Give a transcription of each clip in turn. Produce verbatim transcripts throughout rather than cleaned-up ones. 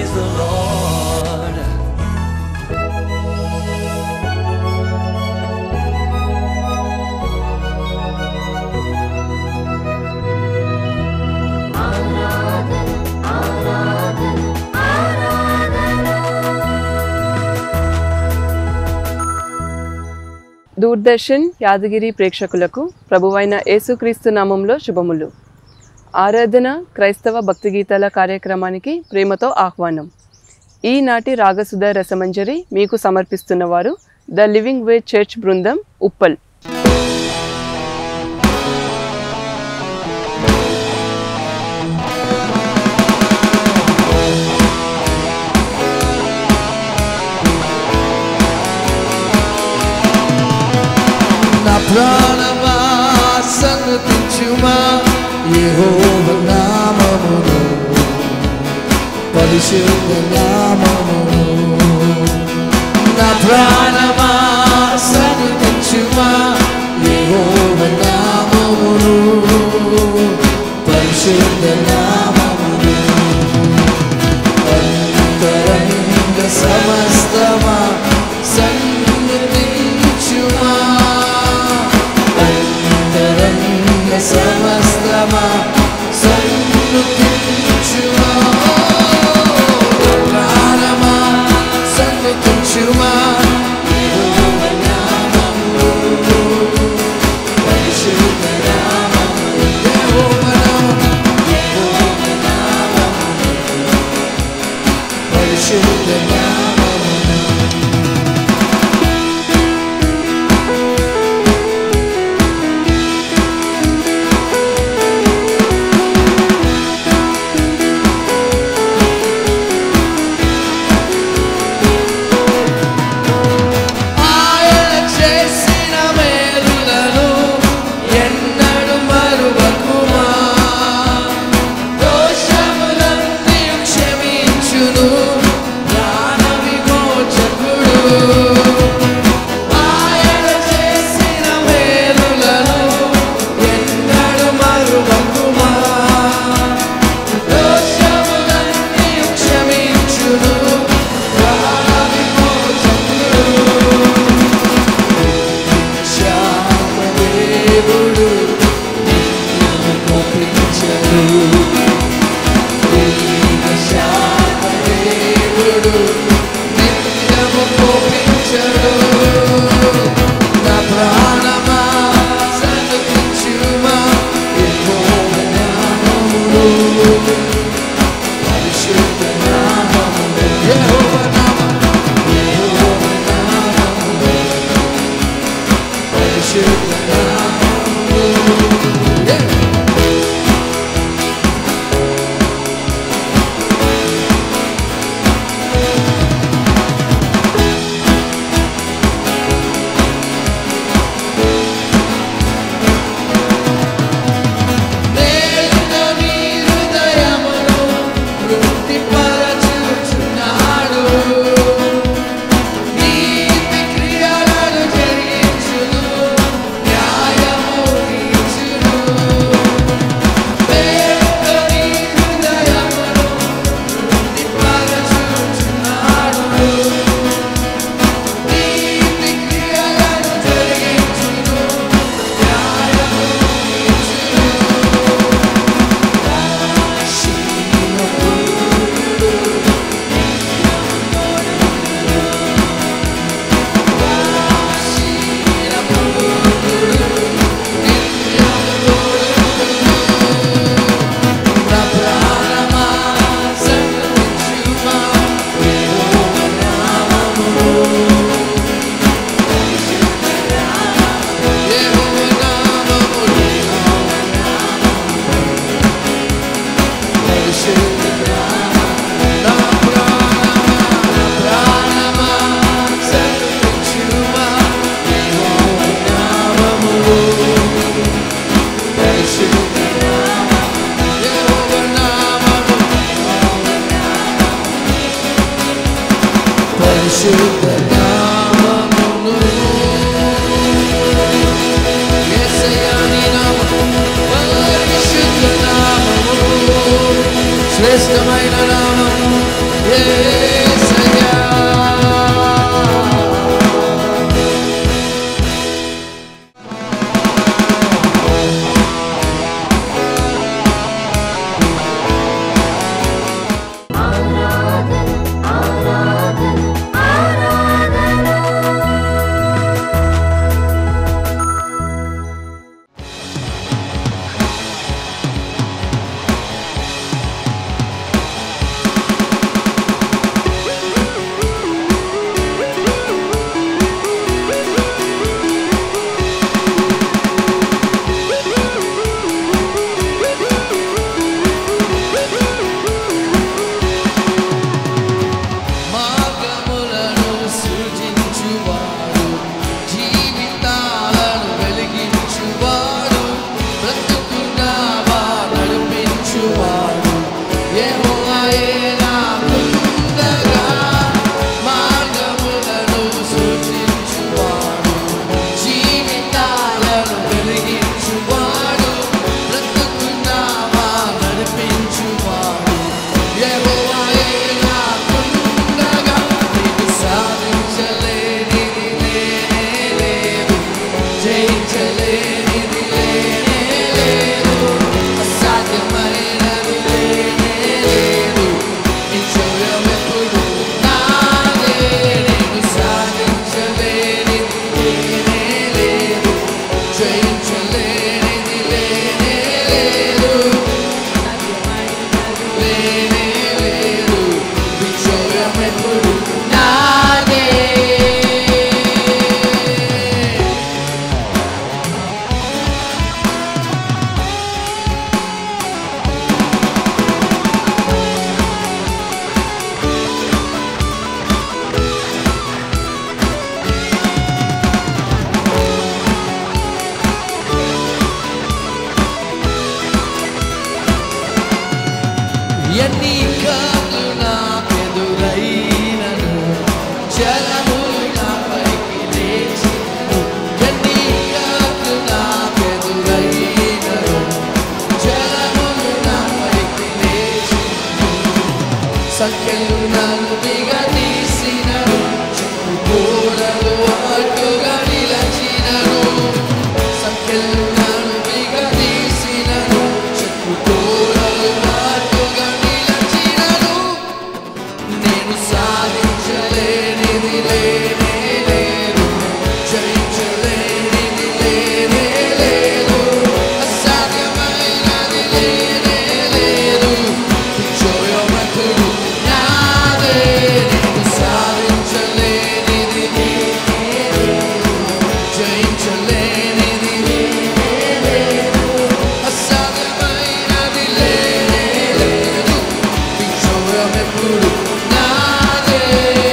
praise the Lord. Doordarshan Yadagiri ప్రేక్షకులకు ప్రభువైన యేసుక్రీస్తు నామంలో శుభములు. ఆరాధన క్రైస్తవ భక్తి గీతాల కార్యక్రమానికి ప్రేమతో ఆహ్వానం. ఈనాటి రాగసుధ రసమంజరి మీకు సమర్పిస్తున్నవారు ద లివింగ్ వే చర్చ్ బృందం ఉప్పల్. ప్రాణమా సన్నుతించుమా యెహోవా నామమును, పరిశుద్ధ నామమును. నా ప్రాణమా సన్నుతించుమా యెహోవా నామమును, పరిశుద్ధ నామమును. అంతరంగ సమస్తమా సన్నుతించుమా, సమస్తమా సన్నుతించుమా. ప్రాణమా సన్నుతించుమా యెహోవా నామమును, పరిశుద్ధ నామమును. యెహోవా నామమును, యెహోవా నామమును, పరిశుద్ధ నామమును. శ్రేష్టమైన నామము సంఖ్యలను బిగదీసినను చెప్పుకోరలు అడ్డుగా నిలచినను సంఖ్యలను బిగదీసినను చెప్పుకోరలు అడ్డుగా నిలచినను నేను సాధించలేనిది లేనే లేదు జయించలేనిది లేనే లేదు అసాధ్యమైనది లేనే లేదు విజయమతుడు నాదే నేను సాధించలేనిది లేనే లేదు జయించలేనిది లేనే లేదు అసాధ్యమైనది లేనే లేదు విజయమతుడు నాదే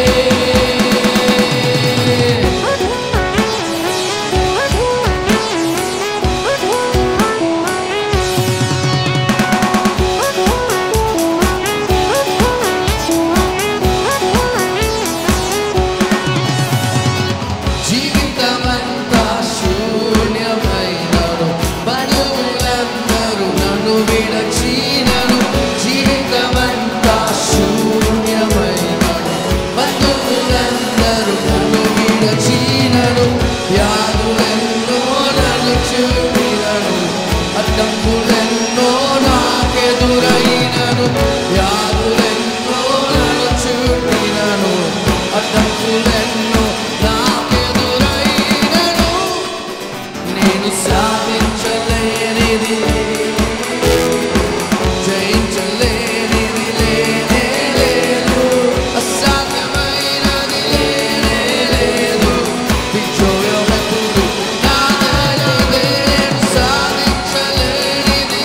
జీవితమంతా శూన్యమైనను బంధువులందరూ నన్ను విడచినను జీవితమంతా శూన్యమైనను బంధువులందరూ నన్ను విడచినను వ్యాధులెన్నో నన్ను చూపినను అడ్డంకులెన్నో నాకెదురైనను వ్యాధులెన్నో నన్ను చూపినను అడ్డంకులెన్నో నాకెదురైనను నేను సాధించలేనిది జయించలేనిది లేనే లేదు అసాధ్యమైనది లేనే లేదు విజయమతుడు నాదే నేను సాధించలేనిది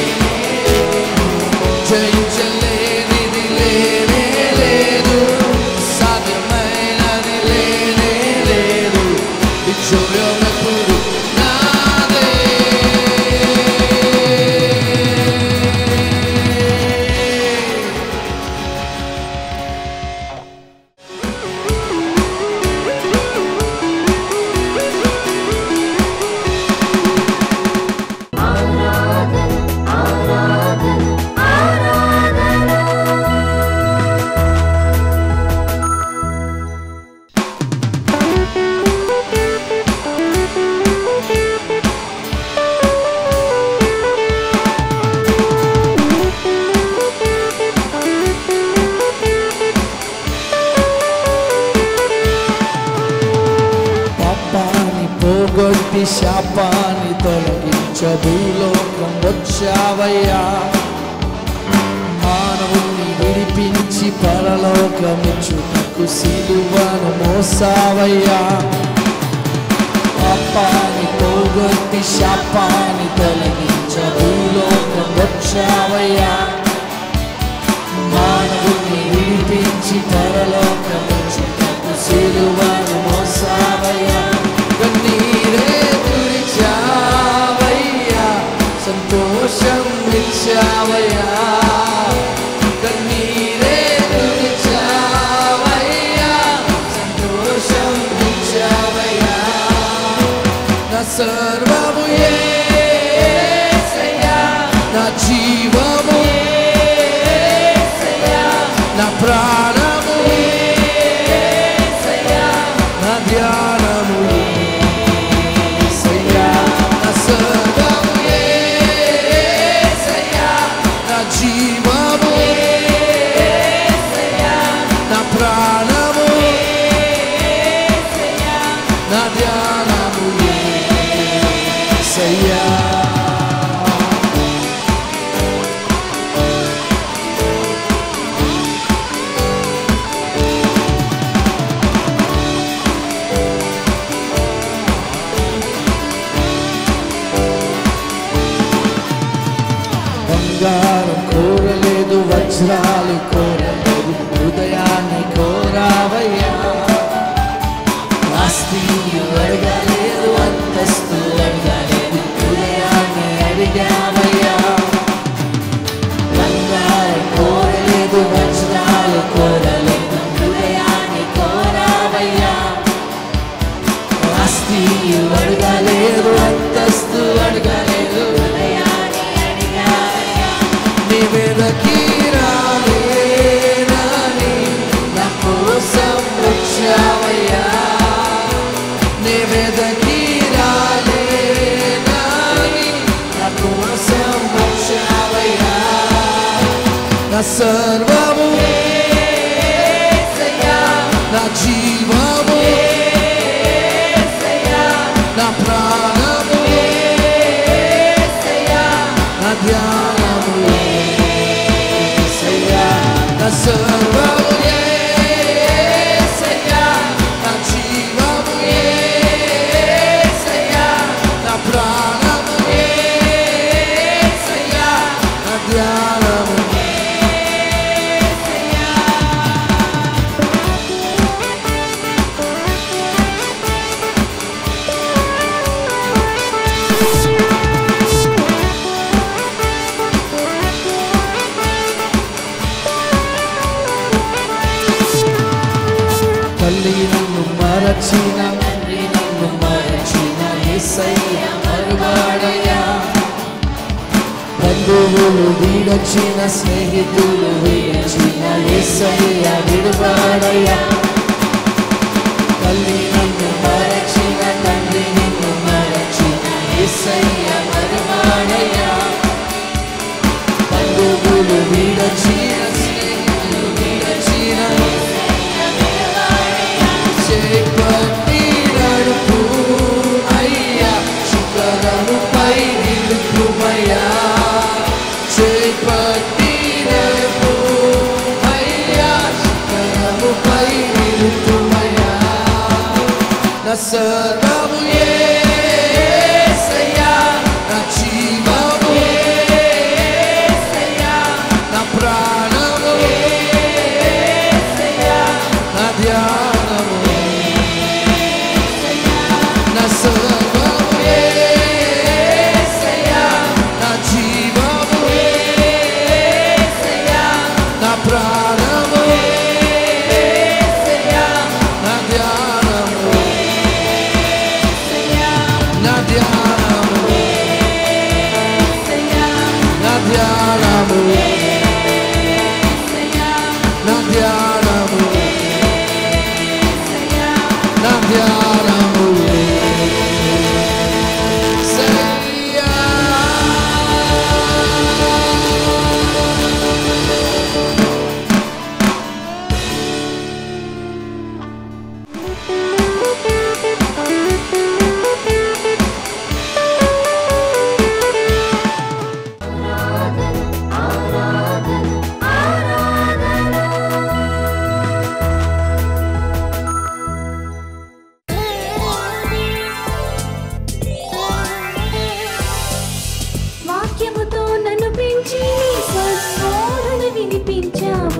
జయించలేనిది లేనే లేదు సాధ్యమైనది లేనే లేదు విజయమతుడు నాదే పాపాన్ని పోగొట్టి శాపాన్ని తొలగించ భూలోకం వచ్చావయ్యా మానవుణ్ణి విడిపించి పరలోకమిచ్చుటకు సిలువను మోసావయ్యా పాపాన్ని పోగొట్టి శాపాన్ని తొలగించ భూలోకం వచ్చావయ్యా మానవుణ్ణి విడిపించి పరలోకమిచ్చుటకు సిలువను మోసావయ్యా కన్నీరే తుడిచావయ్యా సంతోషం ఇచ్చావయ్యా కన్నీరే తుడిచావయ్యా సంతోషం ఇచ్చావయ్యా నా సర్వము యేసయ్యా నా జీవము యేసయ్యా నా ప్రాణము యేసయ్యా నా ధ్యానము యేసయ్యా నా సర్వము యేసయ్యా నా జీవము యేసయ్యా నా ప్రాణము యేసయ్యా నా ధ్యానము యేసయ్యా సర్వము నా జీవము నా ప్రాణము నా ధ్యానము నా సర్వము యేసయ్యా నా జీవము యేసయ్యా నా ప్రాణము యేసయ్యా నా ధ్యానము తల్లి నన్ను మరచిన తండ్రి నన్ను మరచిన యేసయ్య మరువాడయ్యా బంధువులు వీడొచ్చిన స్నేహితులు వీడొచ్చిన యేసయ్య విడువాడయ్యా తల్లి నన్ను మరచిన తండ్రి నన్ను మరచిన యేసయ్య మరువాడయ్యా బంధువులు వీడొచ్చిన స్నేహితులు వీడొచ్చిన చేపట్టి నడుపు అయ్యా శిఖరముపై నిలుపుమయ్యా చేపట్టి నడుపు అయ్యా శిఖరముపై నిలుపుమయ్యా నా సర్వము యేసయ్యా నా జీవము యేసయ్యా నా ప్రాణము యేసయ్యా నా ధ్యానము నా సర్వము యేసయ్యా నా జీవము యేసయ్యా నా ప్రాణము యేసయ్యా నా ధ్యానము నా ధ్యానము నా ధ్యానము నా ధ్యానము నా ధ్యానము సయ్యా వాక్యముతో నన్ను పెంచి నీ స్వస్వరమును వినిపించావు.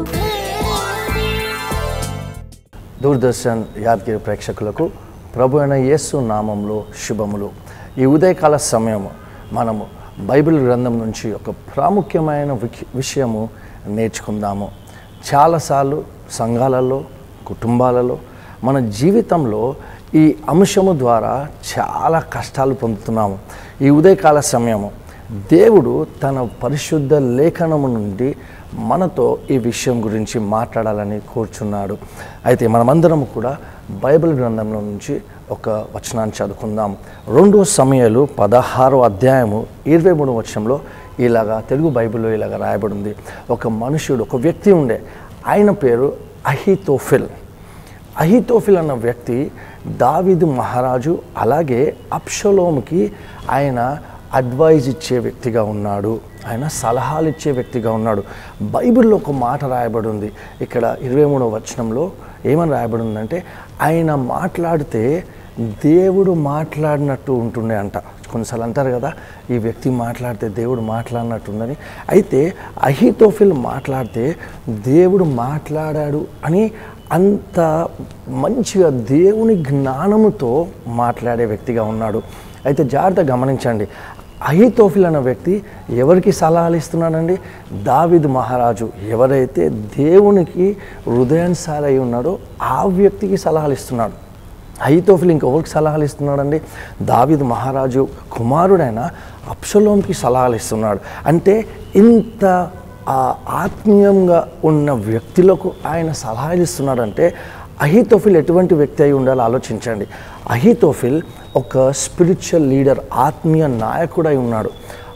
దూరదర్శన్ యాదగిరి ప్రేక్షకులకు ప్రభు అయిన యేసు నామంలో శుభములు. ఈ ఉదయకాల సమయం మనము బైబిల్ గ్రంథం నుంచి ఒక ప్రాముఖ్యమైన వికి- విషయము నేర్చుకుందాము. చాలాసార్లు సంఘాలలో కుటుంబాలలో మన జీవితంలో ఈ అంశము ద్వారా చాలా కష్టాలు పొందుతున్నాము. ఈ ఉదయకాల సమయము దేవుడు తన పరిశుద్ధ లేఖనము నుండి మనతో ఈ విషయం గురించి మాట్లాడాలని కోరుచున్నాడు. అయితే మనమందరం కూడా బైబిల్ గ్రంథంలో నుంచి ఒక వచనాన్ని చదువుకుందాం. రెండో సమయాలు పదహారో అధ్యాయము ఇరవై మూడో వచనంలో ఇలాగా తెలుగు బైబిల్లో ఇలాగ రాయబడింది. ఒక మనుషుడు ఒక వ్యక్తి ఉండే, ఆయన పేరు అహీతోఫెల్. అహీతోఫెల్ అన్న వ్యక్తి దావీదు మహారాజు అలాగే అబ్షలోముకి ఆయన అడ్వైజ్ ఇచ్చే వ్యక్తిగా ఉన్నాడు, ఆయన సలహాలు ఇచ్చే వ్యక్తిగా ఉన్నాడు. బైబిల్లో ఒక మాట రాయబడి ఉంది. ఇక్కడ ఇరవై మూడవ వచనంలో ఏమని రాయబడి ఉందంటే, ఆయన మాట్లాడితే దేవుడు మాట్లాడినట్టు ఉంటుండే అంట. కొన్నిసార్లు అంటారు కదా, ఈ వ్యక్తి మాట్లాడితే దేవుడు మాట్లాడినట్టుందని. అయితే అహీతోఫెల్ మాట్లాడితే దేవుడు మాట్లాడాడు అని అంత మంచిగా దేవుని జ్ఞానముతో మాట్లాడే వ్యక్తిగా ఉన్నాడు. అయితే జాగ్రత్తగా గమనించండి, అహీతోఫెల్ అనే వ్యక్తి ఎవరికి సలహాలు ఇస్తున్నాడండి? దావీదు మహారాజు ఎవరైతే దేవునికి హృదయానుసారై ఉన్నాడో ఆ వ్యక్తికి సలహాలు ఇస్తున్నాడు. అహీతోఫెల్ ఇంకెవరికి సలహాలు ఇస్తున్నాడండి? దావీదు మహారాజు కుమారుడైన అబ్షలోంకి సలహాలు ఇస్తున్నాడు. అంటే ఇంత ఆత్మీయంగా ఉన్న వ్యక్తులకు ఆయన సలహాలు ఇస్తున్నాడంటే అహీతోఫెల్ ఎటువంటి వ్యక్తి అయి ఉండాలో ఆలోచించండి. అహీతోఫెల్ ఒక స్పిరిచువల్ లీడర్, ఆత్మీయ నాయకుడై ఉన్నాడు.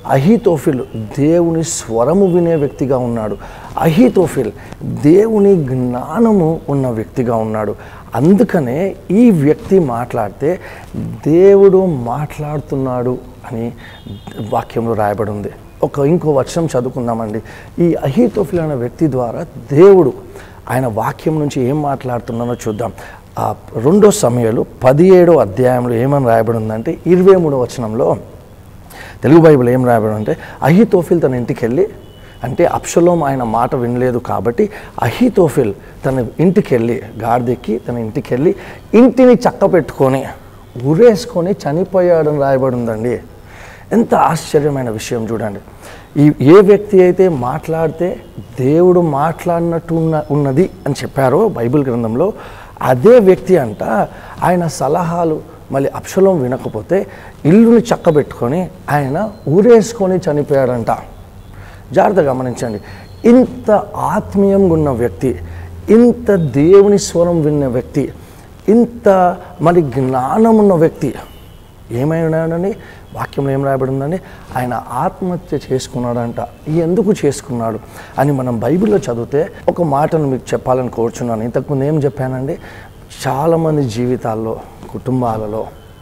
అహీతోఫెలు దేవుని స్వరము వినే వ్యక్తిగా ఉన్నాడు. అహీతోఫెల్ దేవుని జ్ఞానము ఉన్న వ్యక్తిగా ఉన్నాడు. అందుకనే ఈ వ్యక్తి మాట్లాడితే దేవుడు మాట్లాడుతున్నాడు అని వాక్యంలో రాయబడి ఉంది. ఒక ఇంకో వచనం చదువుకుందామండి. ఈ అహీతోఫెల్ అనే వ్యక్తి ద్వారా దేవుడు ఆయన వాక్యం నుంచి ఏం మాట్లాడుతున్నానో చూద్దాం. ఆ రెండో సమయాలు పదిహేడో అధ్యాయంలో ఏమని రాయబడి ఉందంటే ఇరవై మూడో వచనంలో తెలుగు బైబిల్ ఏం రాయబడి అంటే, అహీతోఫెల్ తన ఇంటికి వెళ్ళి, అంటే అబ్షలోం ఆయన మాట వినలేదు కాబట్టి అహీతోఫెల్ తన ఇంటికి వెళ్ళి గాడిదెక్కి తన ఇంటికి వెళ్ళి ఇంటిని చక్క పెట్టుకొని ఉరేసుకొని చనిపోయాడని రాయబడి ఉందండి. ఎంత ఆశ్చర్యమైన విషయం చూడండి. ఈ ఏ వ్యక్తి అయితే మాట్లాడితే దేవుడు మాట్లాడినట్టు ఉన్న ఉన్నది అని చెప్పారో బైబిల్ గ్రంథంలో, అదే వ్యక్తి అంట ఆయన సలహాలు మళ్ళీ అబ్షలోం వినకపోతే ఇల్లుని చక్కబెట్టుకొని ఆయన ఊరేసుకొని చనిపోయాడంట. జాగ్రత్తగా గమనించండి. ఇంత ఆత్మీయంగా ఉన్న వ్యక్తి, ఇంత దేవుని స్వరం విన్న వ్యక్తి, ఇంత మరి జ్ఞానం ఉన్న వ్యక్తి ఏమైనాడని వాక్యంలో ఏం రాయబడి ఉందండి, ఆయన ఆత్మహత్య చేసుకున్నాడంట. ఎందుకు చేసుకున్నాడు అని మనం బైబిల్లో చదివితే ఒక మాటను మీకు చెప్పాలని కోరుచున్నాను. ఇంతకుముందు ఏం చెప్పానండి, చాలామంది జీవితాల్లో, కుటుంబాలలో,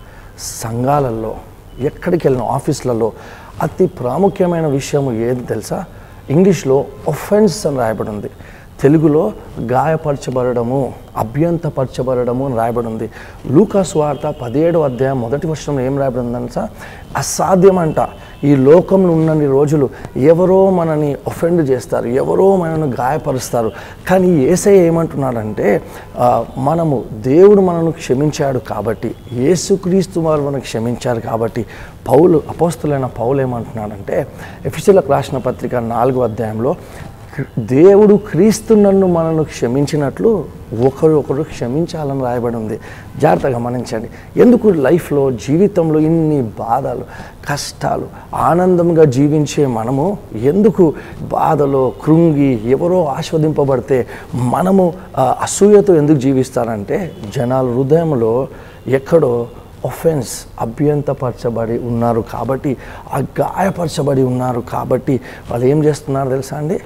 సంఘాలలో, ఎక్కడికి వెళ్ళిన ఆఫీసులలో అతి ప్రాముఖ్యమైన విషయం ఏది తెలుసా? ఇంగ్లీష్లో ఒఫెన్స్ అని రాయబడి ఉంది, తెలుగులో గాయపరచబడము, అభ్యంతపరచబడము అని రాయబడి ఉంది. లూకాసు వార్త పదిహేడవ అధ్యాయం మొదటి వచనంలో ఏం రాయబడి ఉందంట, అసాధ్యమంట ఈ లోకంలో ఉన్నన్ని రోజులు ఎవరో మనని ఒఫెండ్ చేస్తారు, ఎవరో మనను గాయపరుస్తారు. కానీ యేసయ్య ఏమంటున్నాడంటే, మనము దేవుడు మనను క్షమించాడు కాబట్టి, యేసుక్రీస్తు వారు మనకు క్షమించారు కాబట్టి, పౌలు అపోస్తులైన పౌలు ఏమంటున్నాడంటే ఎఫెసీయులకు రాసిన పత్రిక నాలుగో అధ్యాయంలో, దేవుడు క్రీస్తు నన్ను మనను క్షమించినట్లు ఒకరు ఒకరు క్షమించాలని రాయబడి ఉంది. జాగ్రత్తగా గమనించండి. ఎందుకు లైఫ్లో, జీవితంలో ఇన్ని బాధలు, కష్టాలు, ఆనందంగా జీవించే మనము ఎందుకు బాధలో కృంగి ఎవరో ఆస్వాదింపబడితే మనము అసూయతో ఎందుకు జీవిస్తారంటే, జనాల హృదయంలో ఎక్కడో ఒఫెన్స్, అభ్యంతపరచబడి ఉన్నారు కాబట్టి, ఆ గాయపరచబడి ఉన్నారు కాబట్టి వాళ్ళు ఏం చేస్తున్నారు తెలుసా అండి,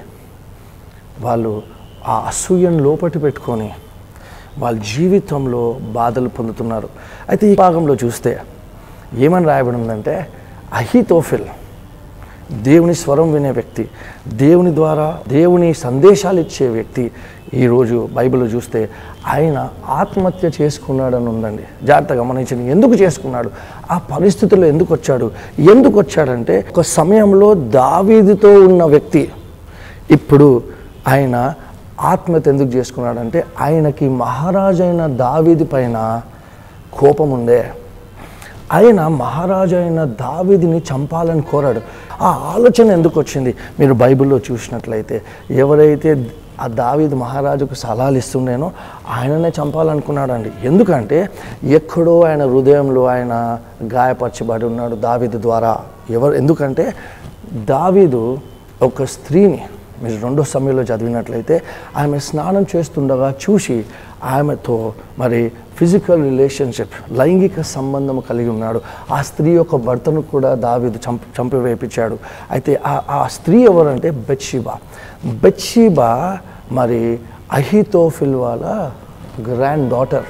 వాళ్ళు ఆ అసూయను లోపటి పెట్టుకొని వాళ్ళ జీవితంలో బాధలు పొందుతున్నారు. అయితే ఈ భాగంలో చూస్తే ఏమని రాయబడి ఉందంటే, అహీతోఫెల్ దేవుని స్వరం వినే వ్యక్తి, దేవుని ద్వారా దేవుని సందేశాలు ఇచ్చే వ్యక్తి, ఈరోజు బైబిల్లో చూస్తే ఆయన ఆత్మహత్య చేసుకున్నాడని ఉందండి. జాగ్రత్తగా గమనించండి. ఎందుకు చేసుకున్నాడు, ఆ పరిస్థితుల్లో ఎందుకు వచ్చాడు? ఎందుకు వచ్చాడంటే, ఒక సమయంలో దావీదుతో ఉన్న వ్యక్తి ఇప్పుడు ఆయన ఆత్మహత్య ఎందుకు చేసుకున్నాడంటే, ఆయనకి మహారాజైన దావీదు పైన కోపం ఉందే. ఆయన మహారాజైన దావీదుని చంపాలని కోరాడు. ఆ ఆలోచన ఎందుకు వచ్చింది? మీరు బైబిల్లో చూసినట్లయితే ఎవరైతే ఆ దావీదు మహారాజుకు సలహాలు ఇస్తుండేనో ఆయననే చంపాలనుకున్నాడండి. ఎందుకంటే ఎక్కడో ఆయన హృదయంలో ఆయన గాయపరచబడి ఉన్నాడు దావీదు ద్వారా. ఎవరు ఎందుకంటే దావీదు ఒక స్త్రీని, మీరు రెండో సమయంలో చదివినట్లయితే, ఆమె స్నానం చేస్తుండగా చూసి ఆమెతో మరి ఫిజికల్ రిలేషన్షిప్, లైంగిక సంబంధం కలిగి ఉన్నాడు. ఆ స్త్రీ యొక్క భర్తను కూడా దావీదు చంప చంపివేయించాడు. అయితే ఆ ఆ స్త్రీ ఎవరంటే బెత్షెబా. బెత్షెబా మరి అహీతోఫెల్ వాళ్ళ గ్రాండ్ డాటర్.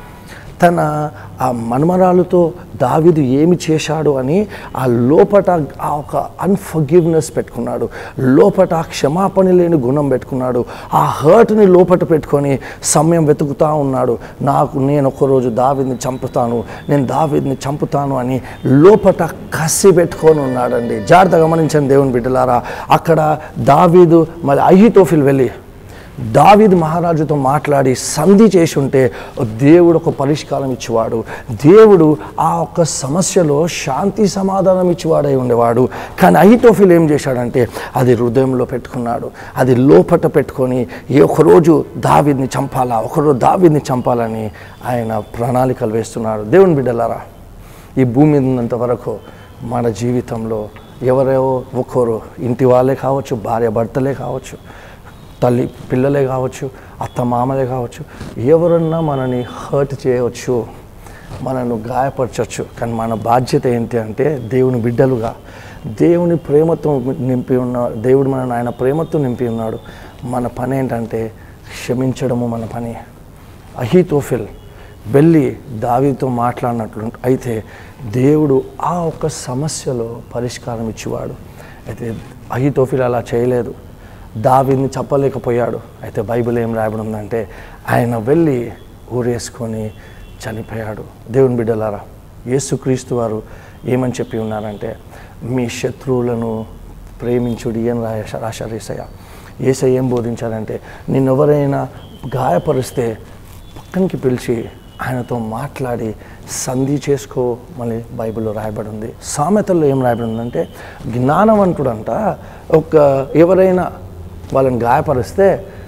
తన ఆ మన్మరాలతో దావీదు ఏమి చేశాడు అని ఆ లోపట ఆ ఒక అన్ఫర్గివ్నెస్ పెట్టుకున్నాడు, లోపట క్షమాపణ లేని గుణం పెట్టుకున్నాడు. ఆ హర్ట్ని లోపట పెట్టుకొని సమయం వెతుకుతూ ఉన్నాడు. నాకు నేను ఒకరోజు దావీదుని చంపుతాను, నేను దావీదుని చంపుతాను అని లోపట కసి పెట్టుకొని ఉన్నాడండి. జాగ్రత్తగా గమనించండి దేవుని బిడ్డలారా. అక్కడ దావీదు మరి అహీతోఫెల్ వెళ్ళి దావీదు మహారాజుతో మాట్లాడి సంధి చేసి ఉంటే దేవుడు ఒక పరిష్కారం ఇచ్చేవాడు. దేవుడు ఆ ఒక్క సమస్యలో శాంతి సమాధానం ఇచ్చేవాడై ఉండేవాడు. కానీ అహీతోఫెల్ ఏం చేశాడంటే అది హృదయంలో పెట్టుకున్నాడు. అది లోపట పెట్టుకొని ఏ ఒకరోజు దావీదుని చంపాలా, ఒకరోజు దావీదుని చంపాలని ఆయన ప్రణాళికలు వేస్తున్నాడు. దేవుని బిడ్డలారా, ఈ భూమి మీద ఉన్నంత వరకు మన జీవితంలో ఎవరో ఒకరు, ఇంటి వాళ్ళే కావచ్చు, భార్య భర్తలే కావచ్చు, తల్లి పిల్లలే కావచ్చు, అత్త మామలే కావచ్చు, ఎవరన్నా మనని హర్ట్ చేయవచ్చు. మనను గాయపరచవచ్చు. కానీ మన బాధ్యత ఏంటి అంటే దేవుని బిడ్డలుగా దేవుని ప్రేమతో నింపి ఉన్న దేవుడు మనల్ని ఆయన ప్రేమతో నింపి ఉన్నాడు. మన పని ఏంటంటే క్షమించడము మన పని. అహీతోఫెల్ వెళ్ళి దావీదుతో మాట్లాడినట్లు అయితే దేవుడు ఆ ఒక్క సమస్యలో పరిష్కారం ఇచ్చేవాడు. అయితే అహీతోఫెల్ అలా చేయలేదు, దావీదుని చెప్పలేకపోయాడు. అయితే బైబిల్ ఏం రాయబడి ఉందంటే ఆయన వెళ్ళి ఊరేసుకొని చనిపోయాడు. దేవుని బిడ్డలారా, యేసుక్రీస్తు వారు ఏమని చెప్పి ఉన్నారంటే మీ శత్రువులను ప్రేమించుడి అని రాశ రాశారు యేసయ్య. యేసయ్య ఏం బోధించారంటే నిన్నెవరైనా గాయపరిస్తే పక్కనికి పిలిచి ఆయనతో మాట్లాడి సంధి చేసుకో మళ్ళీ బైబిల్లో రాయబడి ఉంది. సామెతల్లో ఏం రాయబడి ఉందంటే జ్ఞానవంతుడంట ఒక ఎవరైనా వాళ్ళని గాయపరిస్తే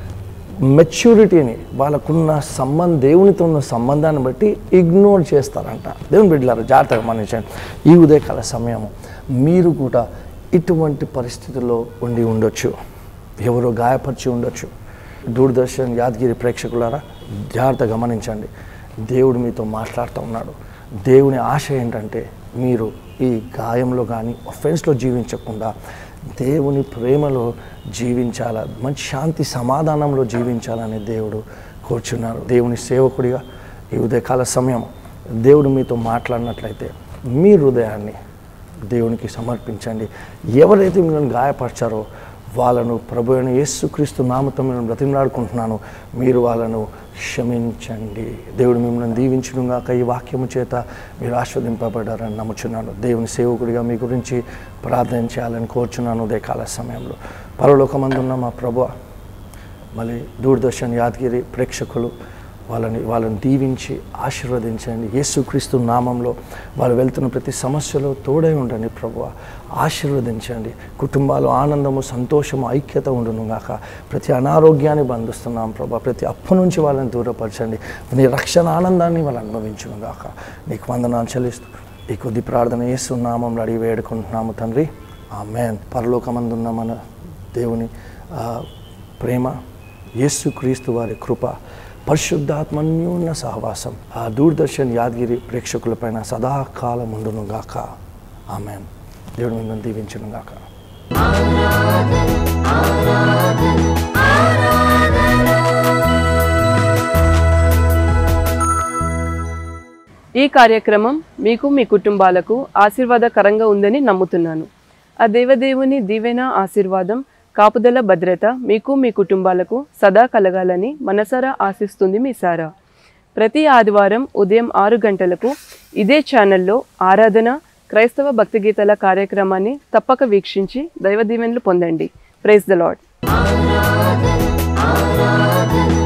మెచ్యూరిటీని వాళ్ళకున్న సంబంధం దేవునితో ఉన్న సంబంధాన్ని బట్టి ఇగ్నోర్ చేస్తారంట. దేవుని బిడ్డలారా జాగ్రత్తగా మన్నించండి. ఈ ఉదయకాల సమయము మీరు కూడా ఇటువంటి పరిస్థితుల్లో ఉండి ఉండొచ్చు, ఎవరో గాయపరిచి ఉండొచ్చు. దూరదర్శన్ యాదగిరి ప్రేక్షకులారా జాగ్రత్త గమనించండి. దేవుడు మీతో మాట్లాడుతూ ఉన్నాడు. దేవుని ఆశ ఏంటంటే మీరు ఈ గాయంలో కానీ ఒఫెన్స్లో జీవించకుండా దేవుని ప్రేమలో జీవించాల, మంచి శాంతి సమాధానంలో జీవించాలని దేవుడు కోరుచున్నారు. దేవుని సేవకుడిగా ఈ ఉదయకాల సమయం దేవుడు మీతో మాట్లాడినట్లయితే మీ హృదయాన్ని దేవునికి సమర్పించండి. ఎవరైతే మిమ్మల్ని గాయపరిచారో వాళ్ళను ప్రభు అయిన యేసుక్రీస్తు నామముతో నేను బ్రతిమలాడుకుంటున్నాను, మీరు వాళ్ళను క్షమించండి. దేవుడు మిమ్మల్ని దీవించునుగాక. ఈ వాక్యము చేత మీరు ఆస్వాదింపబడ్డారని నమ్ముచున్నాను. దేవుని సేవకుడిగా మీ గురించి ప్రార్థన చేయాలని కోరుచున్నాను. ఉదయకాల సమయంలో పరలోకమందున్న మా ప్రభువా, మళ్ళీ దూరదర్శన్ యాదగిరి ప్రేక్షకులు వాళ్ళని వాళ్ళని దీవించి ఆశీర్వదించండి. యేసుక్రీస్తు నామంలో వాళ్ళు వెళ్తున్న ప్రతి సమస్యలో తోడై ఉండండి ప్రభువా, ఆశీర్వదించండి. కుటుంబాలు ఆనందము సంతోషము ఐక్యత ఉండును గాక. ప్రతి అనారోగ్యాన్ని బంధిస్తున్నాం ప్రభా, ప్రతి అప్పు నుంచి వాళ్ళని దూరపరచండి. నీ రక్షణ ఆనందాన్ని వాళ్ళు అనుభవించును గాక. నీకు వందనాలు చెల్లిస్తూ ఈ కొద్ది ప్రార్థన యేసు నామంలో అడిగి వేడుకుంటున్నాము తండ్రి, ఆమేన్. పరలోకమందున్న మన దేవుని ప్రేమ, యేసుక్రీస్తు వారి కృప, పరిశుద్ధాత్మన్యూన సహవాసం ఆ దూరదర్శన్ యాదగిరి ప్రేక్షకులపైన సదాకాలం ఉండును గాక. ఆమేన్. దేవుడు మిమ్మల్ని దీవించును గాక. ఈ కార్యక్రమం మీకు మీ కుటుంబాలకు ఆశీర్వాదకరంగా ఉందని నమ్ముతున్నాను. ఆ దేవదేవుని దీవెన ఆశీర్వాదం కాపుదల భద్రత మీకు మీ కుటుంబాలకు సదా కలగాలని మనసారా ఆశిస్తుంది మీ సారా. ప్రతి ఆదివారం ఉదయం ఆరు గంటలకు ఇదే ఛానల్లో ఆరాధన క్రైస్తవ భక్తి గీతాల కార్యక్రమాన్ని తప్పక వీక్షించి దైవ దీవెనలు పొందండి. Praise the lord.